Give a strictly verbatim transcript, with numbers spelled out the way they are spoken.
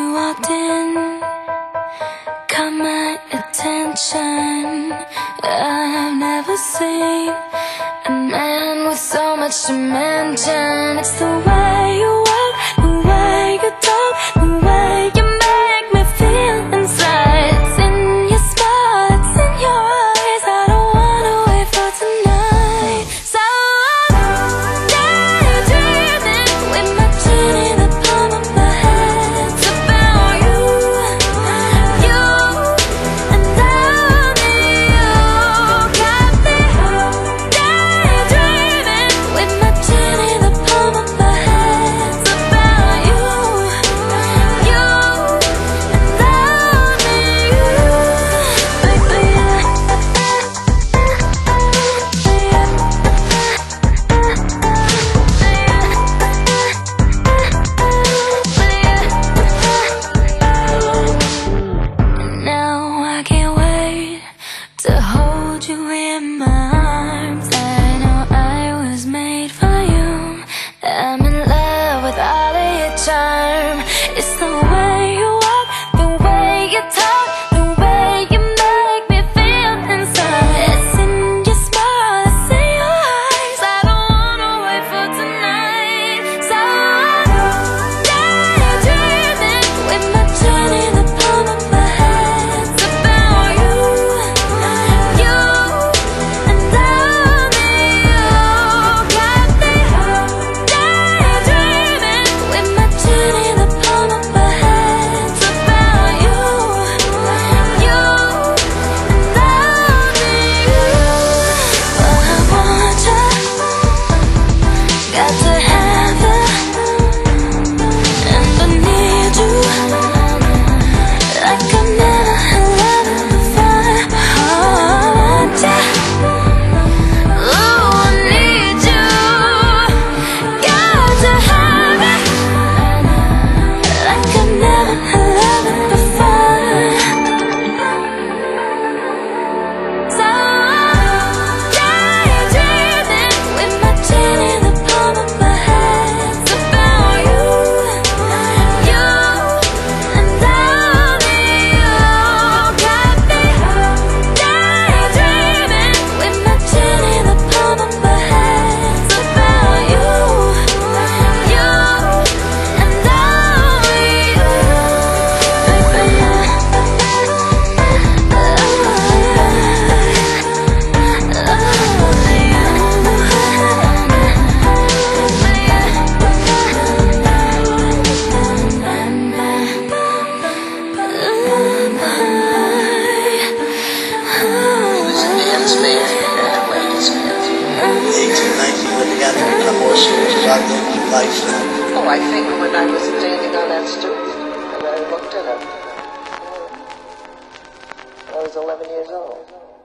you walked in, caught my attention. I've never seen a man with so much dimension. It's the way you walk, the way you talk, the way you make me feel inside. It's in your smile, it's in your eyes. I don't wanna wait for tonight. So I'm daydreaming with my chin in the palm of my hand. It's about you, you, and only you. Got me daydreaming with my chin in the palm of my hand. It's about you, you, and only you. Baby, now I can't wait to hold you in my arms. I know I was made for you. I'm in love with all of your charm. It's the way you walk, the way you talk, the way you make me feel inside. It's in your smile, it's in your eyes. I don't wanna wait for tonight. So I'm daydreaming with my chin in the palm of my hand. It's about you, you, and only you. Got me daydreaming with my chin in the palm of my hand. It's about you, you, and only you. But I want you, got to have you, and I need you like I've never had it before. I want you, ooh, I need you, got to have it like I've never had it before. So I'm daydreaming with my chin in the palm of my hand. It's about you, you, and only you. Got me daydreaming with my chin in the palm of my hand. It's about you, you, and only you. eighteen, nineteen, when they got to become more serious about their life now. Oh, I think when I was standing on that stoop and I looked at him, I was eleven years old.